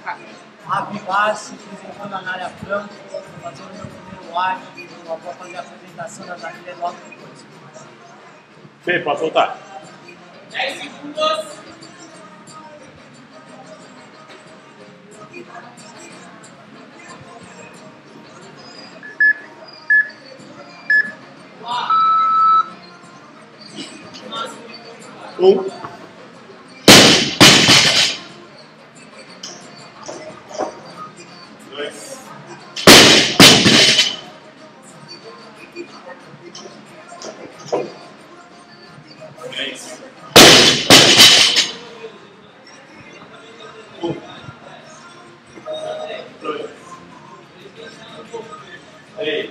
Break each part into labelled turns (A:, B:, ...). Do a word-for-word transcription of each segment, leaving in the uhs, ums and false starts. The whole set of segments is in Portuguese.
A: Ave Bassi, representando na área franca, fazendo meu primeiro live, eu vou fazer a apresentação das anilhas logo depois.
B: Fê, pode soltar.
C: dez segundos.
B: Um. Dois. Três. Um. Dois. Três.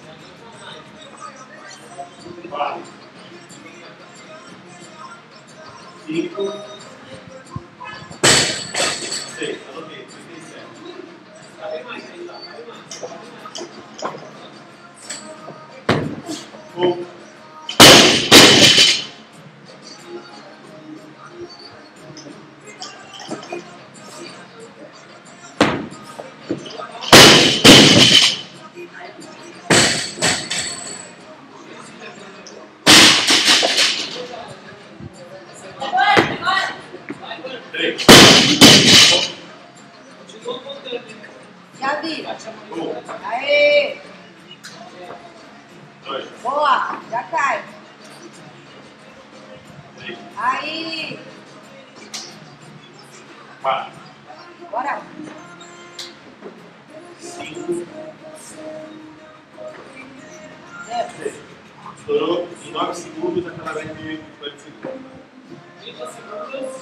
B: Quatro. Cinco. Seis. Anotei. trinta e sete. Um. Três.
D: Já vi.
B: Um.
D: Aê!
B: Dois.
D: Boa! Já cai.
B: Três.
D: Aí!
B: Quatro.
D: Bora!
B: Cinco.
D: Deu.
B: Seis. Estourou em nove segundos, aquela vez de quarenta segundos.
C: trinta segundos.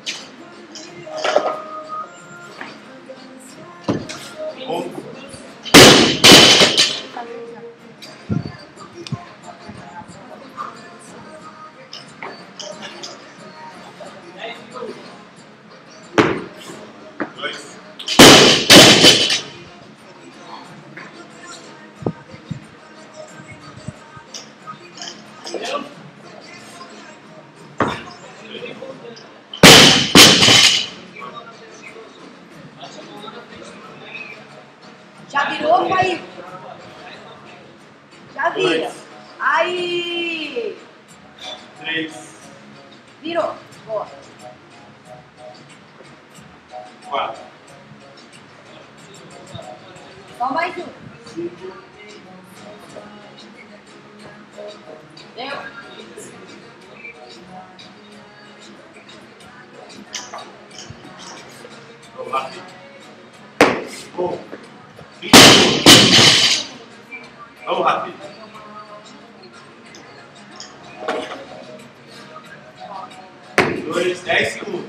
B: Um. Dois.
C: Entendeu?
D: Já virou, pai? Já vira.
B: Dois.
D: Aí!
B: Três.
D: Virou. Boa.
B: Quatro.
D: Só mais um.
B: Cinco.
D: Deu.
B: Vamos lá. Um. vinte segundos. Vamos rápido. Dois. Dez segundos.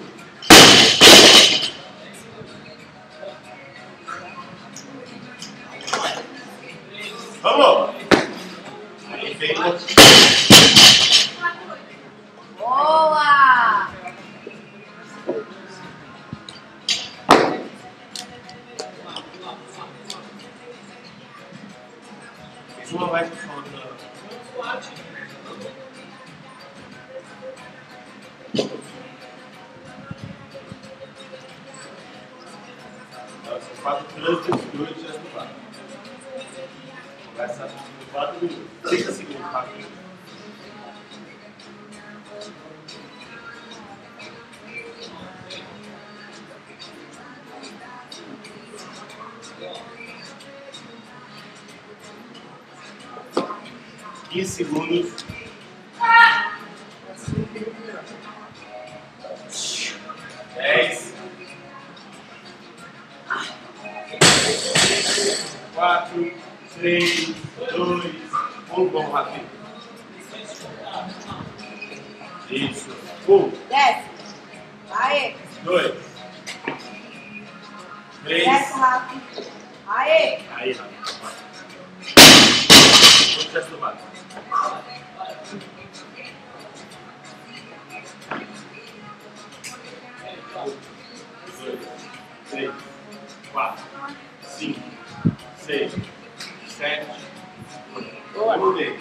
B: Vamos! Aí vem outro.
D: Boa!
B: Mais uma mais por favor. São quatro trânsitos e dois dias no quatro. Começa no quatro minutos. trinta segundos, rápido. quinze segundos. dez. quatro, três, dois, um. Vamos rápido. Isso. um,
D: Desce. Aê!
B: dois, três.
D: Desce rápido. Aê!
B: Aí, rápido. Vamos testar do lado. dois, três, quatro, cinco, seis, sete, oito. Vamos ver.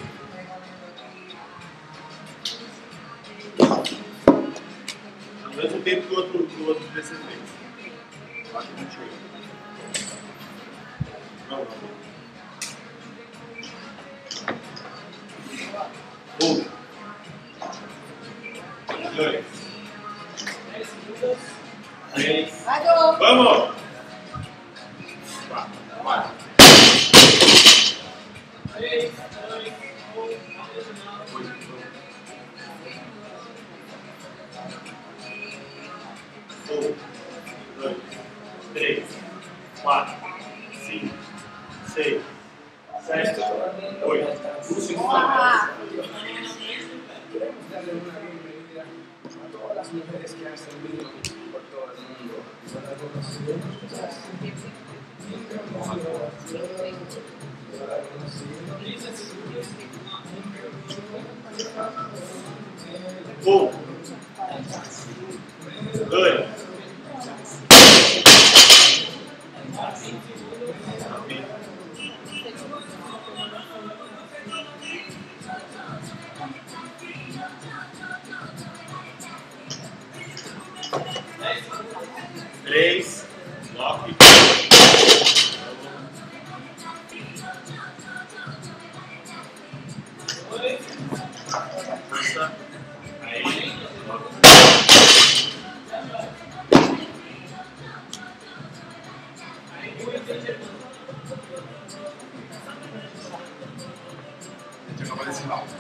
B: Ao mesmo tempo que o outro, que o outro precedente. Um. Dois. Três.
D: Mais um.
B: Vamos! Quatro. Quatro.
C: Três, dois, um,
B: Oito. Um, dois, três, quatro, cinco, seis, sete, oito.
D: Boa.
E: Todas las mujeres que hacen vino por todo el mundo son reconocidas.
B: Um, dois, três, nove. Força. Aí, nove. A gente acabou desse round.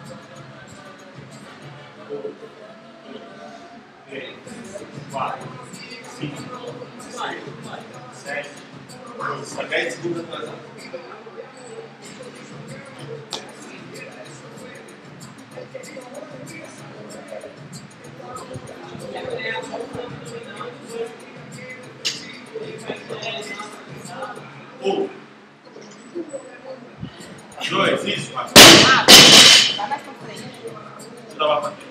B: Um, três, quatro, cinco, seis, sete, oito. Só dez segundos atrasado. Um, dois, isso, quatro.
D: Vai mais pra frente.
B: Deixa eu dar uma batida.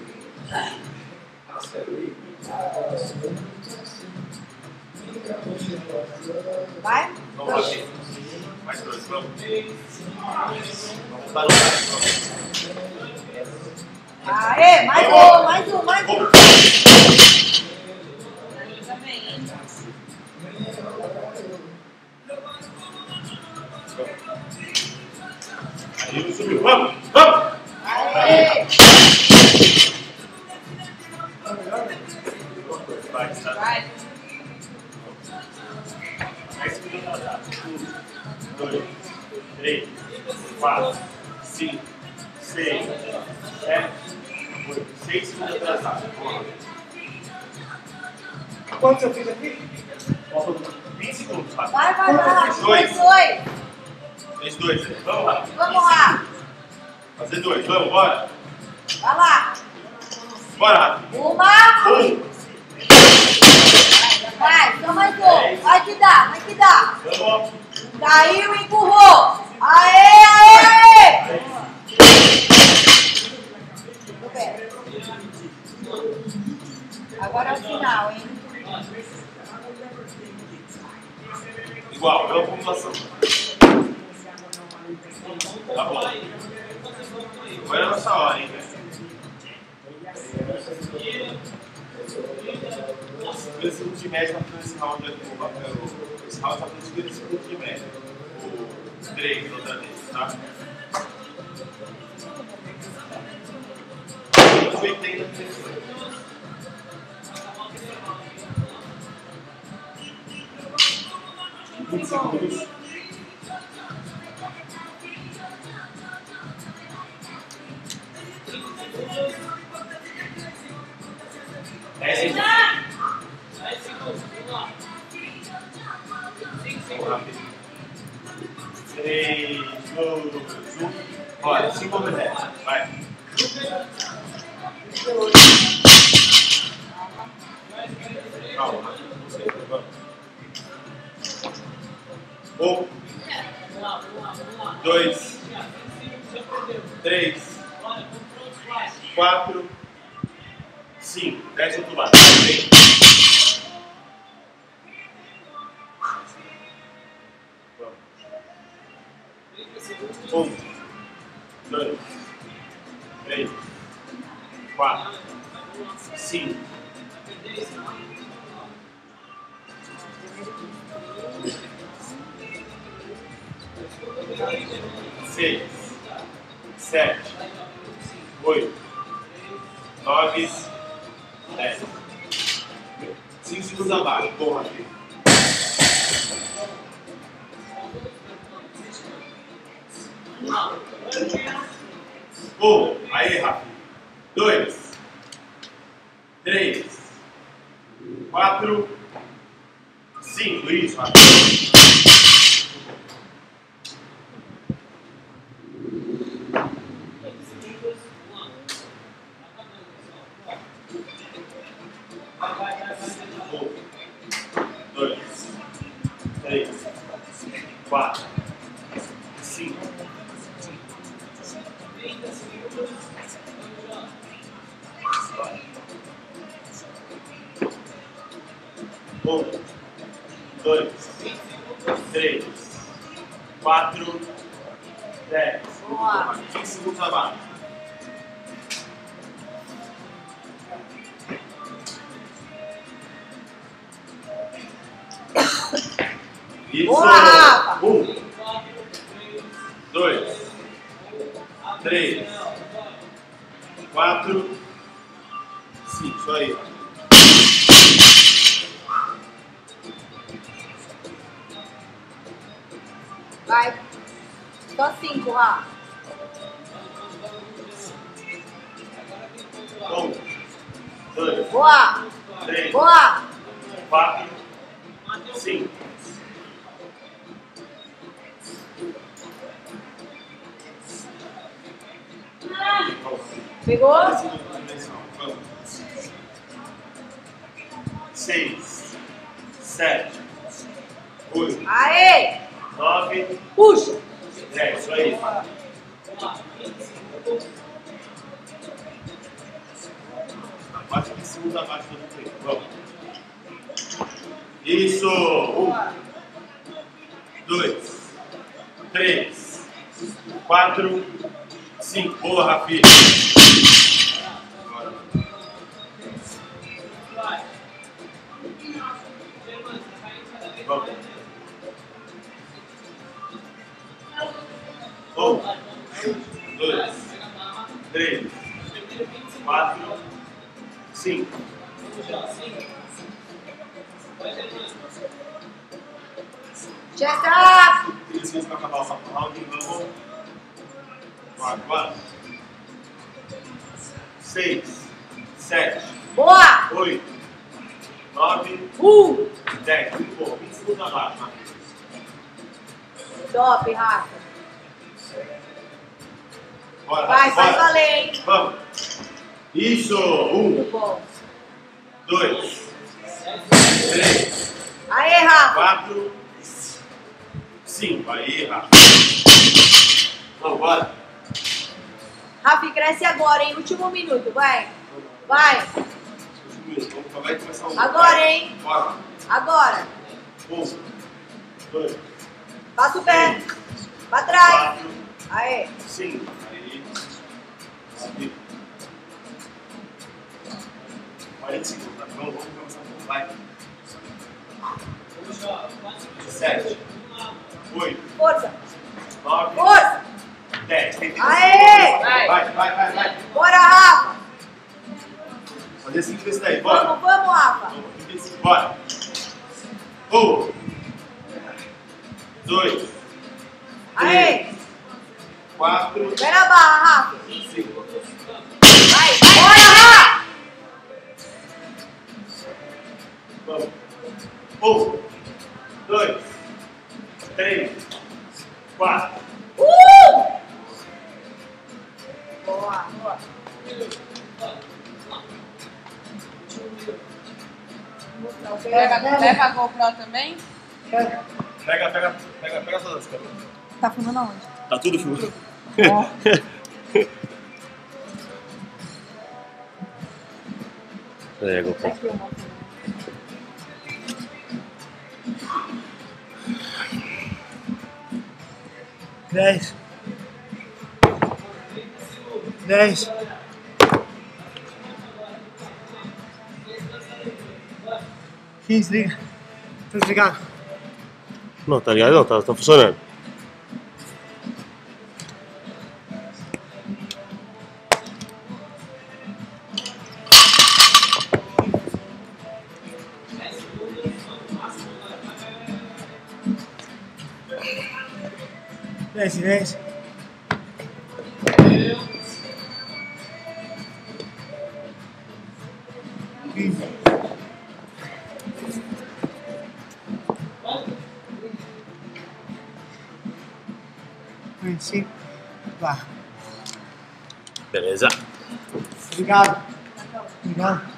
D: Vai.
B: Vamos lá. Mais dois, vamos. Vamos para o lado.
D: Aê, mais um, mais um, mais um. Também, hein?
B: Aí subiu, vamos, vamos!
D: Aê.
B: Vai, está.
D: Vai.
B: dez segundos atrasado. Um, dois, três, quatro, cinco, seis, sete, oito. Seis segundos atrasado.
E: Quantos eu fiz aqui?
B: Faltam vinte segundos, Fábio.
D: Vai, vai, vai.
B: Dois.
D: Dois. Dois.
B: Fez dois, né? Vamos lá.
D: Vamos lá.
B: Fazer dois, vamos, bora.
D: Vai lá.
B: Bora, Rafa.
D: Uma.
B: Um,
D: Vai, só mais um. Vai que dá, vai que dá.
B: vamos.
D: Caiu, empurrou. Aê, aê, aê. Muito bem. Agora é o final, hein?
B: Igual, pela pontuação. Tá bom. Agora é a nossa hora, hein, velho. cinquenta segundos de média para fazer esse round aqui. Esse round está fazendo cinquenta segundos de média. O três outra vez, tá? oitenta pessoas. vinte segundos. dez segundos.
C: dez segundos, vamos lá. cinco
B: Vamos
C: segundos.
B: rápido. três, dois, um. Bora, cinco minutos. Vai. Calma, não sei. Vamos. Um, dois, três, quatro, cinco. Desce outro lado. Vem. Um, dois, três, quatro, cinco, seis, sete, oito, nove, dez. cinco segundos abaixo. Bom, Rafi. Um. Aí, Rafi. Dois. Três. Quatro. Cinco. Isso, Rafi. Dois, três, quatro, cinco. Um, dois, três, quatro, dez.
D: Boa.
B: quinze segundos abaixo. Isso.
D: Boa, Rafa.
B: Um, dois, três, quatro, cinco. Isso aí.
D: Vai. Só cinco, Rafa.
B: Um, dois,
D: Boa.
B: três,
D: Boa.
B: quatro, cinco.
D: Pegou?
B: Seis, sete, oito,
D: Aê.
B: nove,
D: Puxa.
B: dez. Isso aí. Quase vinte segundos abaixo do tempo. Vamos. Isso. Um, dois, três, quatro, cinco. Boa, Rafi. Agora. Vamos. Um, dois, três, quatro, cinco.
D: Chest up.
B: três segundos para acabar o round. Vamos. quatro, quatro. seis, sete,
D: Boa.
B: oito, nove,
D: Um.
B: dez. Muito bom. vinte segundos abaixo, Rafi.
D: Top, Rafa.
B: Bora,
D: Vai,
B: Rafi,
D: faz
B: bora.
D: valer, hein?
B: Vamos. Isso. Um,
D: Muito bom.
B: dois, três,
D: Aê, Rafa.
B: quatro, cinco. Aí, Rafa. Vamos, bora.
D: Rafa, cresce agora, hein? Último minuto, vai. Vai.
B: Vamos, vai começar um.
D: Agora, hein?
B: Bora.
D: Agora.
B: Um, dois,
D: Passa o pé. Pra trás.
B: quatro,
D: Aê.
B: cinco. Aí. Aqui. quarenta segundos, tá? Vamos, vamos começar um pouco. Vai. Sete. Oito.
D: Força.
B: Nove.
D: Força.
B: Dez. Tem trinta
D: Aê!
B: segundos. Vai, vai, vai, vai.
D: Bora, Rafa.
B: Fazer cinco vezes daí. Bora.
D: Vamos, vamos, Rafa.
B: Vamos, bora. Um. Dois.
D: Aê.
B: Quatro.
D: Pé na barra, Rafa.
B: Cinco.
D: Vai, vai. Bora, Rafa.
B: Vamos. Um. Dois. Três. Quatro.
D: Uh! Boa, boa.
F: Leva, leva a GoPro também?
B: Pega, pega, pega, pega todas as câmeras.
F: Tá filmando aonde?
B: Tá tudo filmando. É, GoPro.
F: Aqui, uma.
A: Dez. Dez. quinze, liga. Tá desligado.
B: Não, tá ligado? Não, tá, tá funcionando.
A: Silêncio, silêncio. quinze. vinte e cinco. Vá.
B: Beleza.
A: Obrigado. Obrigado.